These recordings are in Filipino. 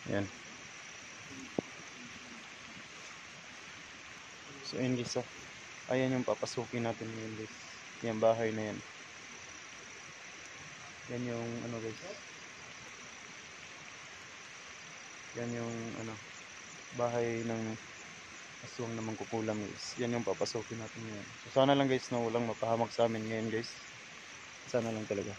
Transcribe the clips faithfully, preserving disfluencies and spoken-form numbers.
Ayan. So ayun guys, oh. Ayan yung papasukin natin ngayon guys. Yung bahay na yan. Yan yung ano guys. Yan yung ano, bahay ng aswang na mangkukulam guys. Yan yung papasukin natin ngayon. So sana lang guys na walang mapahamak sa amin ngayon guys. Sana lang talaga.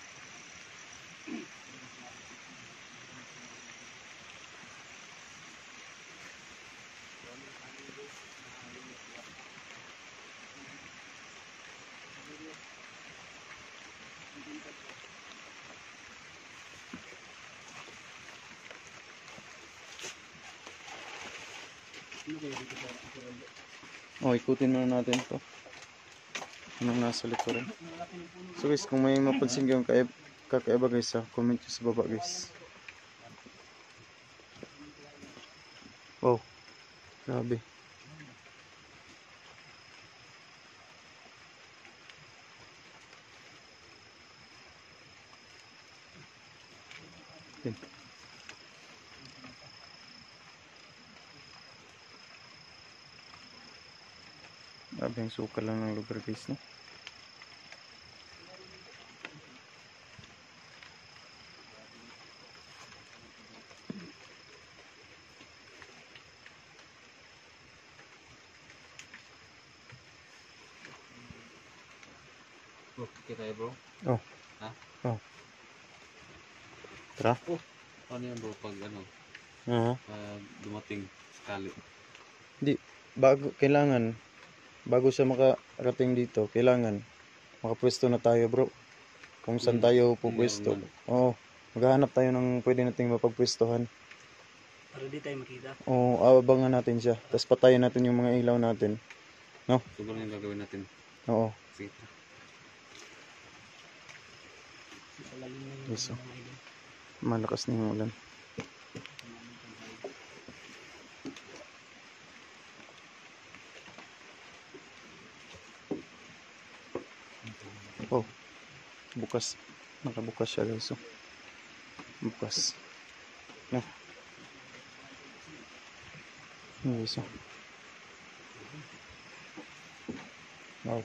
Oh, ikutin muna natin to. Anong nasa likuran. So guys, kung may mapansin kayong kaib- kakaiba guys, ha, comment nyo sa baba guys. Wow, grabe. Yan. Grabe ang suka lang ng lugar guys, no? Bro, kita ya bro. Oh. Ha? Oh. Tara. Oh, ano yan bro pag ano, Uh-huh. pag dumating sakali. Di, bago, kailangan, bago siya makarating dito, kailangan makapwesto na tayo bro. Kung saan Hmm. tayo Meron pupwesto. man. Oo, maghahanap tayo ng pwede nating mapagpwestohan. Para di tayo makita. Oo, abangan natin siya. Tapos patayin natin yung mga ilaw natin. Siguro yung gagawin natin. Oo. Sige. Palalim na yung Yes, oh. mga idol. Malakas na yung ulan. Oh, bukas. Nakabukas siya guys. Oh. Bukas. No. Ano guys? Oh. Wow.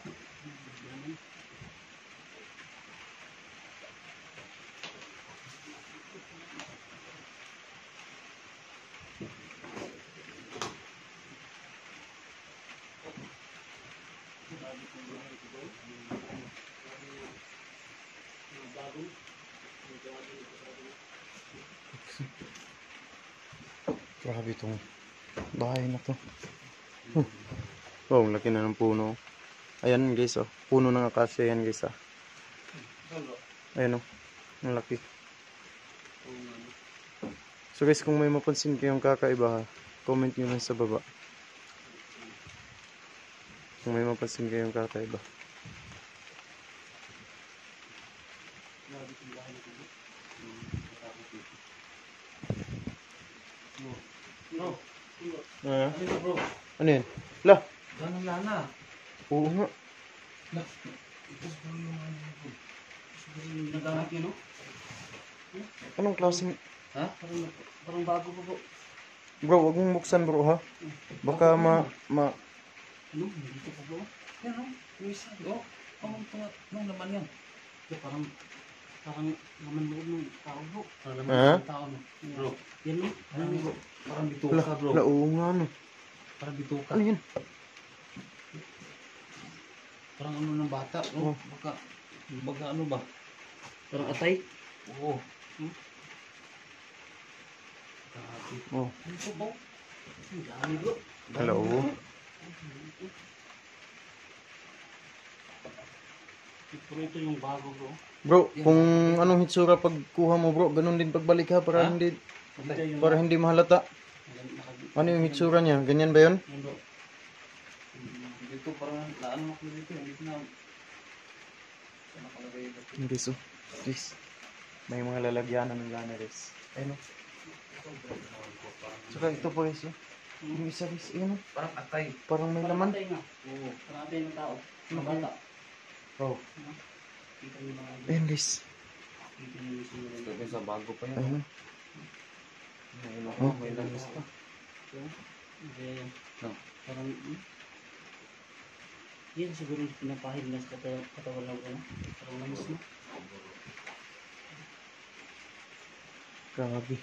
Grabe itong bahay na to. Huh. Wow, ang laki na ng puno. Ayan guys, oh. Puno ng akasya yan guys, ah. Ayan, oh. Ang laki. So guys, kung may mapansin kayong kakaiba, ha, comment nyo lang sa baba. Kung may mapansin kayong kakaiba. Bro, Ah, ano ito bro? ano yan? La! Ganun lana. Oo nga. Ito siguro yung ano bro. Siguro yung naghanap yun no? Anong klaseng... Ha? Parang, parang bago pa po. Bro, wag mong buksan bro, ha? Baka ma... ma... Ano? Dito pa po. Yan no? Yung isa. Oh, ang tungat. Anong laman yan? Ito parang, parang laman loob ng tao bro. Parang Ha? laman ng tao no? Bro, Yan no? parang, Ano bro? parang La, bituka bro. la, oo nga, no. Parang bituka. Ano yan? Parang ano ng bata. Oh. Oh, baka, baka ano ba? Parang atay. Oo. Hmm? Grabe. Oh, Ano po bro? Ang dami bro. hello. Pero ito yung bago bro. Bro, kung anong hitsura pagkuha mo bro, ganun din pagbalik ha, para Ha? hindi Dito yung para hindi mahalata. nakag- Ano yung hitsura niya? Ganyan ba yun? Yan bro. Dito parang naano ako dito. Hindi na. Saan nakalagay ito? Hindi so. Please. May mga lalagyanan ng gana guys. Ayun o. Saka ito po guys. Oh. Yung isa guys. Ayun o. Parang atay. Parang may Parang laman. atay nga. Oo. Parang atay ng tao. Mga Mhm. bata. Oh. Kita niyo mga idol. Ayun guys. Kita niyo yung sinunod. Sabi sa bago pa yan. Ayun o. May, Huh? may langis pa. Kaya yan. No. Parang, hmm? Yan siguro yung pinapahid na sa kata- katawan ng ano. Parang lamas na. Grabe.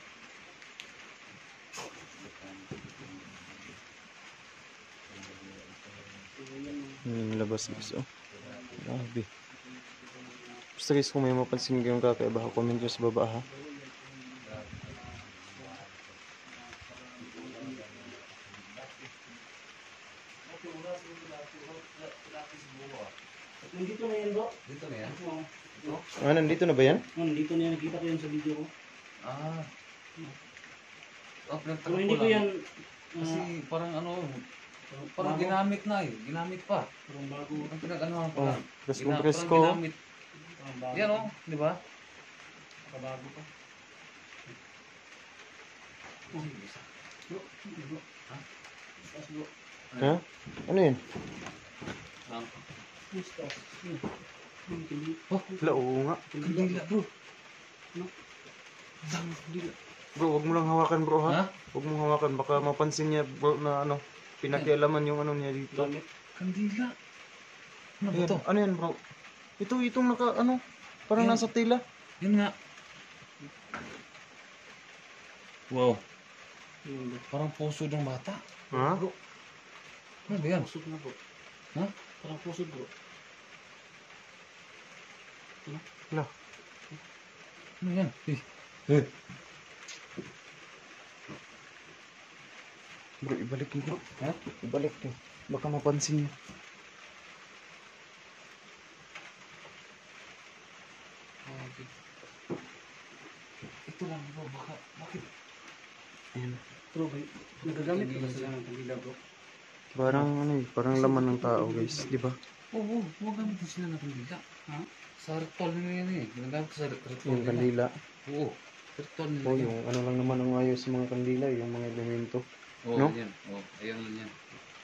Yung labas guys, oh. Grabe. Basta guys, kung may mapansin kayong kakaiba, comment nyo sa baba ha. Nandito na yan bro. Dito na yan. Oo. Ah, nandito na ba yan? Oh, nandito na yan. Nakita ko yan sa video ko. Ah. Oh, Pero pinagtagal hindi ko lang. yan. Kasi ah, parang ano, parang bago. ginamit na eh. Ginamit pa. Parang bago. Ang pinag-anuhan pa Oh, lang. presko Gina- presko. parang ginamit. Parang bago. Yan oh, di ba? Parang bago pa. Oh, bro. Hindi, bro. Ha? Taas, bro. Ha? Ano yun? Ang Yes, taas. Hmm. Hmm, hindi. Wala, oo nga. Kandila, bro. Bro, wag mo lang hawakan bro ha. Ha? Wag mo hawakan, baka mapansin niya bro na ano, pinakialaman yung ano niya dito. Gamit. kandila. Ano ba Ayan, to? ano yan bro? Ito, itong naka ano, parang Ayan. nasa tela. Yun nga. Wow. Yun, bro. Parang puso ng bata. Ha? Bro, Ano ba yan? pusod na, bro. Ha? Parang pusod, bro. Wala. Ano yan? Eh. Eh. Bro, ibalik mo bro. Ha? Ibalik mo. Baka mapansin niya. Okay. Ito lang bro, baka, bakit? Ayan. Bro, may nagagamit ka ba sila ng kandila, bro? Parang ano eh, parang laman ng tao guys, di ba? Oo, oh, huwag gamitin sila ng kandila. Ha? Sa ritual nila yan eh. Ginagamit sa ritual Yung nila. kandila. Oo. Ritual nila O yan. yung ano lang naman ang ayos sa mga kandila, yung mga elemento. Oo, no? yan. Oo, ayan lang yan.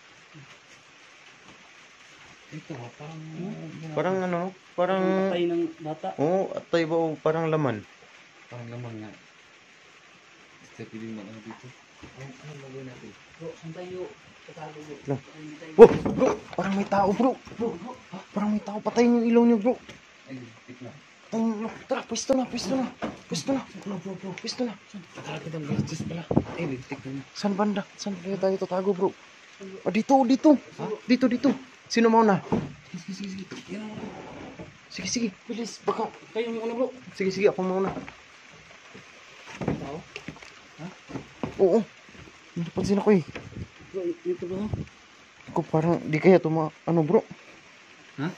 Ito ha, parang... Parang ano, parang... Parang patay ng bata. Oo, at tayo ba o parang laman? Parang laman nga. Basta piling mag ano dito. Ano, ano gagawin natin? Bro, saan tayo tatago, bro? Lang. Baka hindi tayo- Oh, bro, parang may tao bro. Bro, bro. Ha? Parang may tao, patayin yung ilaw niyo bro. Ay, tik na. Patayin yung ilaw. Tara, pwesto na, pwesto na. Pwesto na. Bro, bro, bro, pwesto na. Akala kita gastos pala. Eh, lintik na. Saan banda? Saan kaya tayo tatago bro? Ah, dito, dito. Dito, dito. Sino mauna? Sige, sige, sige. Yan ang... Sige, sige, bilis. Baka. Kayo yung ano, bro? Sige, sige, ako mauna. Tao? Oo. Hindi napansin ako eh. Bro, y- ito ba? Ako parang, di kaya tuma, ano bro? Ha?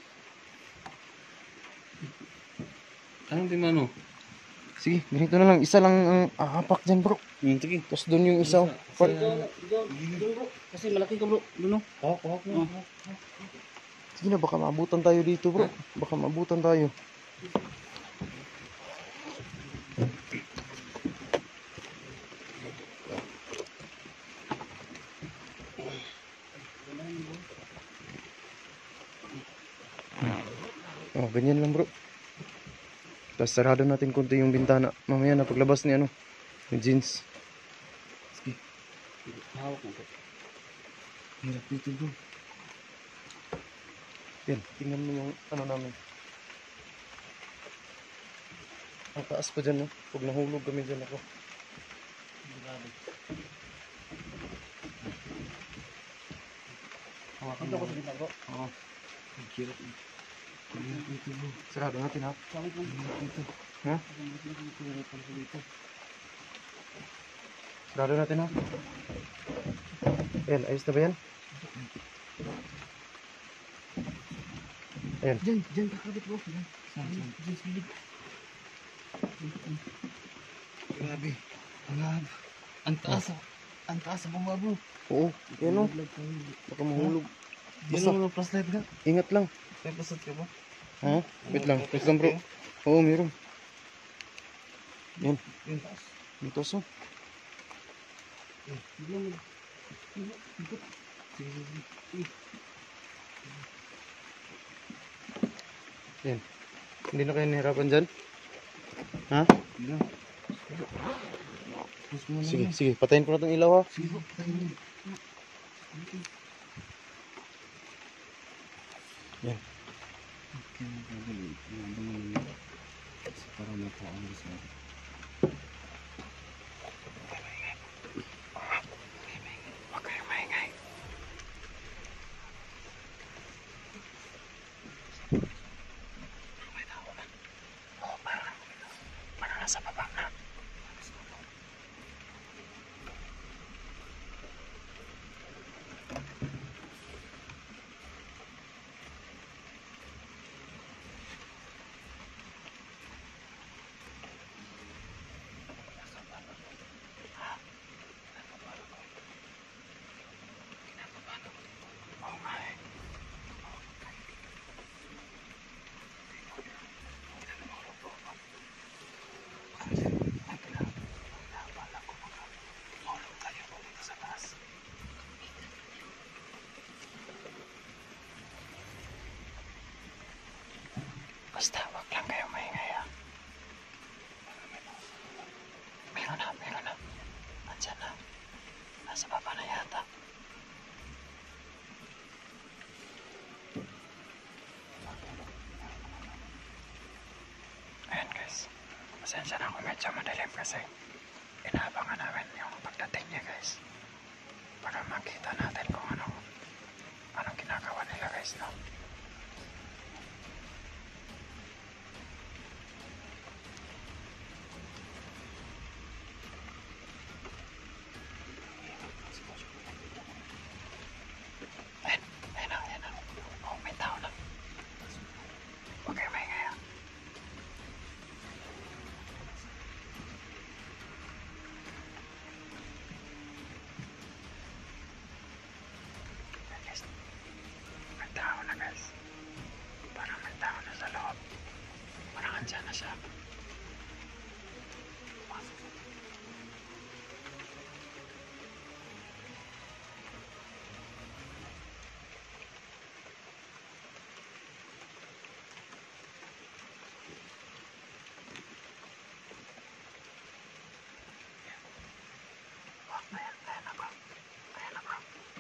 Anong di mano? Sige, ganito na lang. Isa lang ang aapak dyan bro. Hmm, sige. Tapos doon yung isa. Par- Doon, doon, doon, bro. Kasi malaki ka, bro. Doon, no? Hawak, hawak Oh. Sige na, baka maabutan tayo dito bro. Baka maabutan tayo. Oh, ganyan lang bro. Tapos sarado natin konti yung bintana. Mamaya na paglabas ni ano, ni jeans. Hawak mo, bro. Hirap dito bro. Yan, tingnan mo yung ano namin. Ang taas pa dyan no. Pag nahulog kami dyan ako. Grabe. Hawakan Dito mo. ko sa bintang, bro. Oo. Ang hirap. Ang hirap dito bro. Sarado natin ha. Sakit mo. Dito. Ha? Dito. Sarado natin ha. Ayan, ayos na ba yan? Ayan. Diyan, diyan, kakabit, bro. Diyan. Diyan, diyan, sa gilid. Grabe. Ang Ang taas. Ang taas sa bumaba bro. Oo. Ayan o. Baka mahulog. Basta, Yan ang flashlight ka. ingat lang. May pasat ka ba? Ha? Wait lang. Wait lang bro. Oo, meron. Yan. Yung Dito so. Biglang mag- Sige, sige, sige. Yan. Hindi na kayo nahirapan dyan? Ha? Yan. Push mo na Sige, lang. sige, patayin ko na tong ilaw ha. Sige po, tayo mo. Yan. Okay, madali. Ano mo yun? Para makuha ang gusto. Huwag kayong maingay. May tao na. Oo, parang, parang nasa baba na. Oo nga eh. Basta wag lang kayo maingay ha. Meron na, meron na. Andyan na. Nasa baba na yata. Ayan guys. Pasensya na kung medyo madilim kasi inaabangan namin yung pagdating niya guys. Para makita natin kung ano anong ginagawa nila guys, no? Ayan, ayan na, ayan na. Oh, may tao na. Huwag kayo maingay ha. Ayan guys. May tao na guys. Parang may tao na sa loob. Parang andyan na siya. Oh, ayan, ayan na bro. Ayan na bro.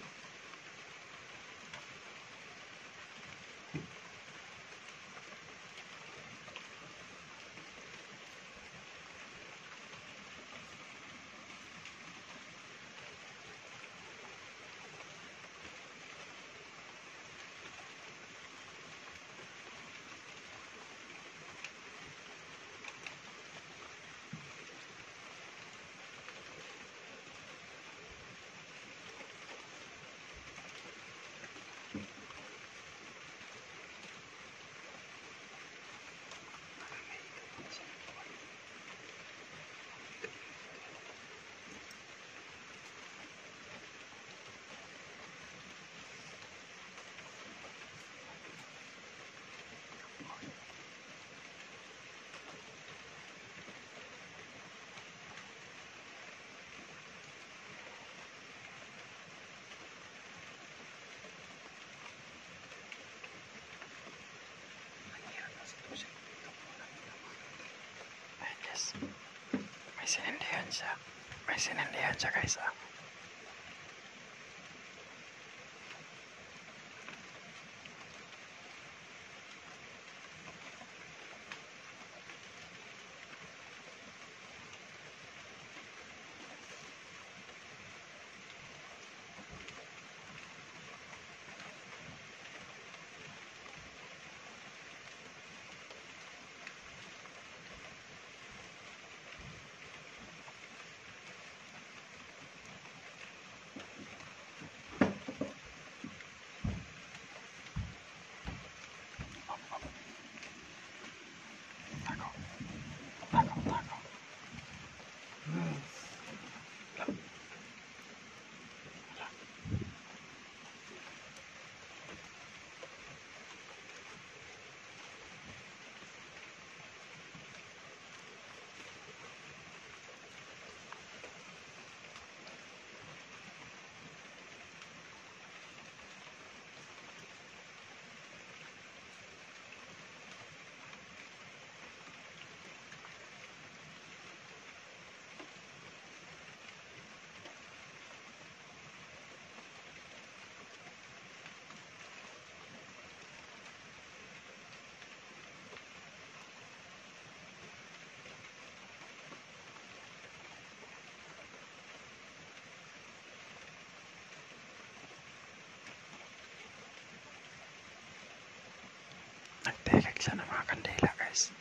Ayan guys. May sinindihan siya. May sinindihan siya guys ah. Isa na mga kandila guys.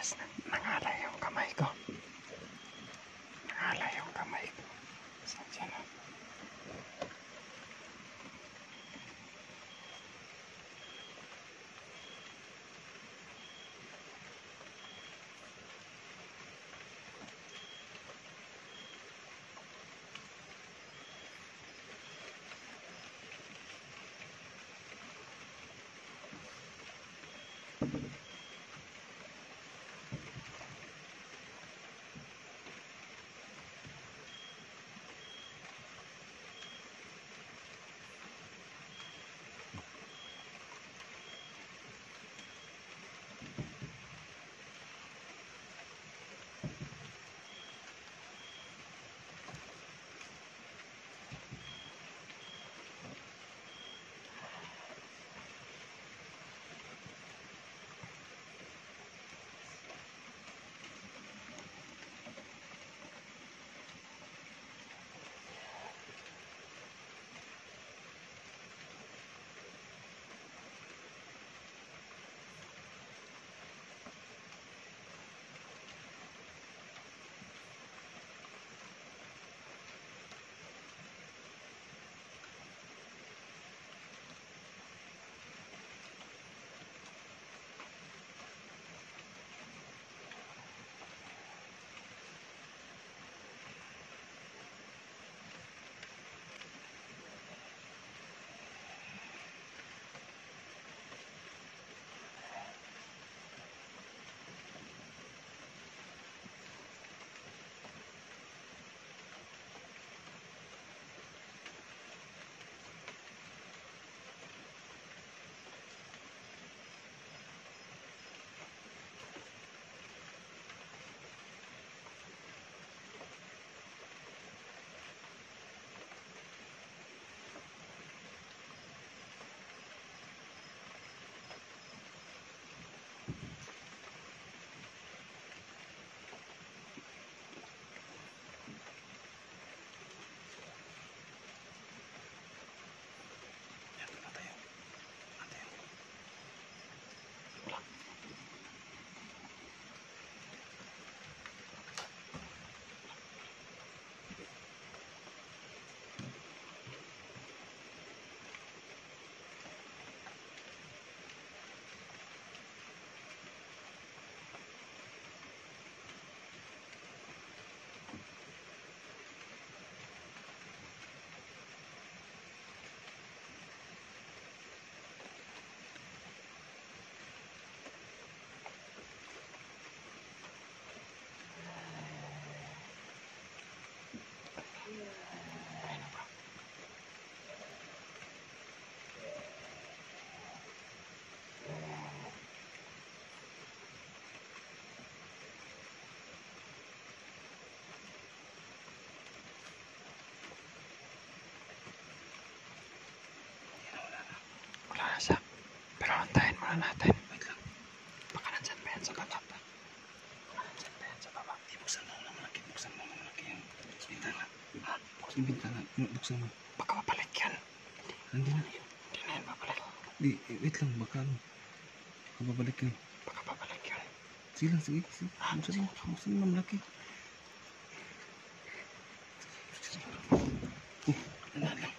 Mas nangalay yung kamay ko. Nangalay yung kamay ko. Saan na? Siya. Pero antayin muna natin. Wait lang. Baka nandyan pa yan sa baba. Baka nandyan pa yan sa baba. Di, buksan mo na malaki. Buksan mo na malaki yan. Bintana. Ha? Buksan yung bintana. Buksan mo. Baka mapalik yan. Hindi na yun. Hindi na yan mapalik. Di, wait lang. Baka ano. Baka babalik yan. Baka babalik yan. Sige lang. Sige. Sige. Buksan mo. Buksan mo na malaki. Oh, nalaan lang.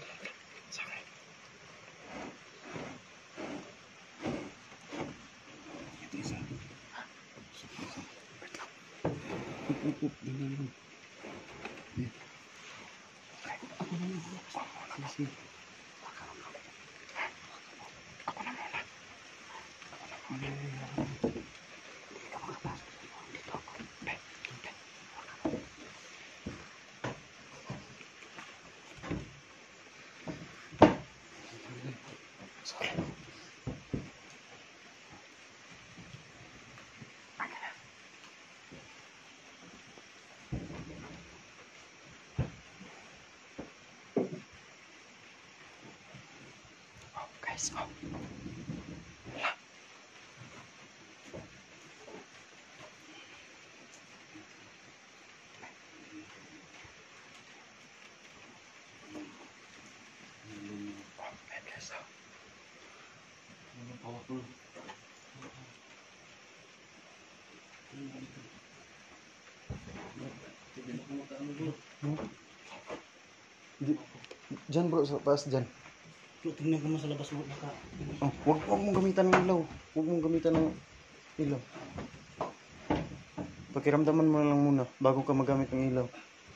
Up, up, dandan lang. Yan. Ako na lang. Ako na lang. Sige. Ako na muna. Ako na muna. Hindi ka makapasok. Dito ako. Be, be. Sorry. Guys, oh. Wala. Oh, ayan guys, oh. Powerful. Hindi na ako makaano bro. Di, dyan bro, sa taas dyan. Bro, tingnan ko mo sa labas mo. Baka. Oh, wag, wag mong gamitan ng ilaw. Wag mong gamitan ng ilaw. Pakiramdaman mo lang muna bago ka magamit ng ilaw.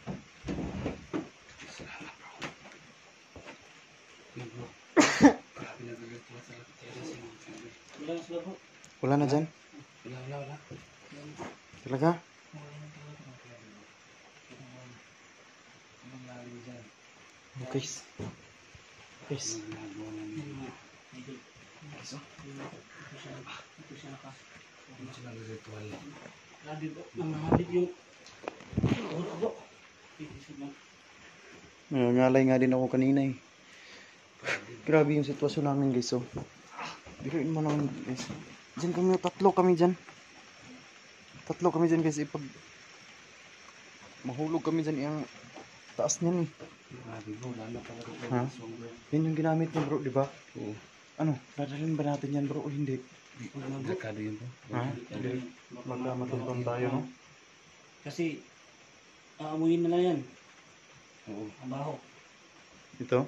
Wala na sila bro. Wala na dyan? Wala, wala, wala. Talaga? Okay. Guys. Grabe bro. Namahalid yung ulo bro. Nangangalay nga din ako kanina eh. Grabe yung sitwasyon namin guys. So, biruin mo naman guys. Diyan kami, tatlo kami dyan. Tatlo kami dyan guys. Ipag mahulog kami dyan yung taas niyan eh. Ha? Yan yung ginamit niya bro, di ba? Oo. Ano, dadalhin ba natin yan bro o hindi? Dekado yun po. Ha? Magkamatumpang tayo no? Kasi aamuyin na lang yan. Oo. Ang baho. Ito?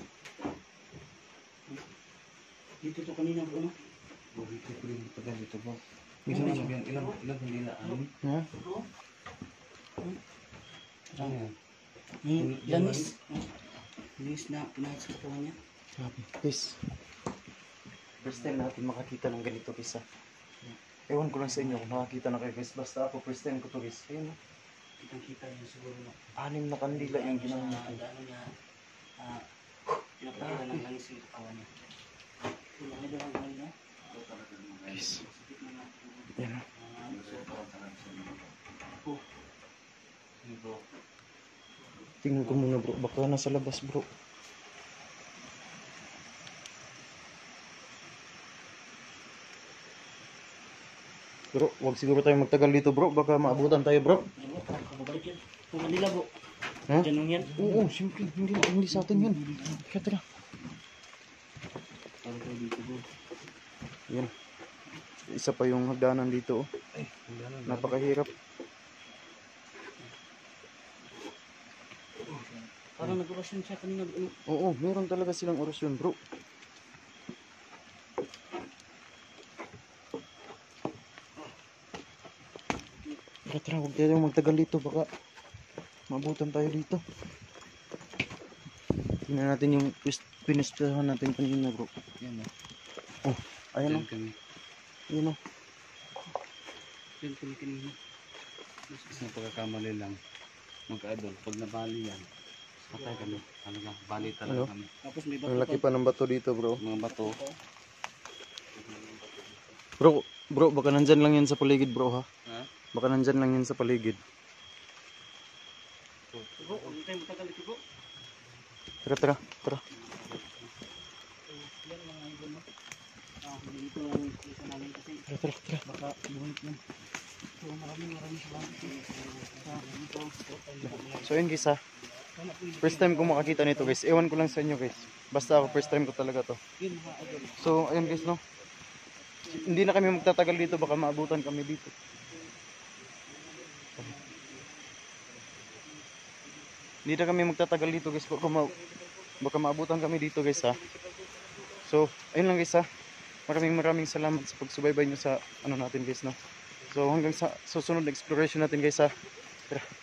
Dito to kanina bro no? Dito po rin tagal dito po. Ito Ilang sabihan, ilang, ilang hindi na amin. Ha? Ano yan? Hmm, lamis. Lamis na pinahit sa katawan niya. Grabe. Guys. First time natin makakita ng ganito guys ha. Ewan ko lang sa inyo kung makakita na kayo guys. Basta ako first time ko to guys. Ayun no? Kitang kita yun siguro no? Anim na kandila yung ginamit. Ang ano niya, ah, pinapakita ng langis yung katawan niya. Wala na daw ang ano niya. Guys. Yan no? Tingnan ko muna bro. Baka nasa labas bro. Bro, wag siguro tayo magtagal dito bro. Baka maabutan tayo bro. Ano bro, kakabalik yan. Kung Manila bro. Ha? Ganun yan. Oo, siyempre. Hindi, hindi sa atin yan. Kaya tara. Ano tayo dito bro? Yan. Isa pa yung hagdanan dito. Oh. Napakahirap. Parang nag-orasyon siya kanina bro. Oo, meron talaga silang orasyon bro. Tara, tara, huwag tayo magtagal dito. Baka mabutan tayo dito. Tingnan natin yung pinistahan natin kanina bro. Yan o. Oh, ayan o. Yan kami. Ayan o. Yan kami kanina. Isang pagkakamali lang. Magka-adol. Pag nabali yan, patay kami. Ano nga, bali talaga Ano? kami. Tapos may Ang bato laki pa ng bato dito bro. Mga bato. Bro, bro, baka nandyan lang yan sa paligid bro ha. Ha? Baka nandyan lang yan sa paligid. Bro, huwag tayo matagal ito bro. Tara, tara, tara. Yan mga idol no. Ah, dito ang isa namin kasi Tara, tara, tara. baka buhit yan. So maraming maraming salamat sa dito. So yun guys ha. First time ko makakita nito guys. Ewan ko lang sa inyo guys. Basta ako first time ko talaga to. Yun mga idol. So ayun guys no. Hindi na kami magtatagal dito. Baka maabutan kami dito. Hindi na kami magtatagal dito guys. Baka, ma baka maabutan kami dito guys ha. So ayun lang guys ha. Maraming maraming salamat sa pagsubaybay nyo sa ano natin guys no. So hanggang sa susunod na exploration natin guys ha. Tara.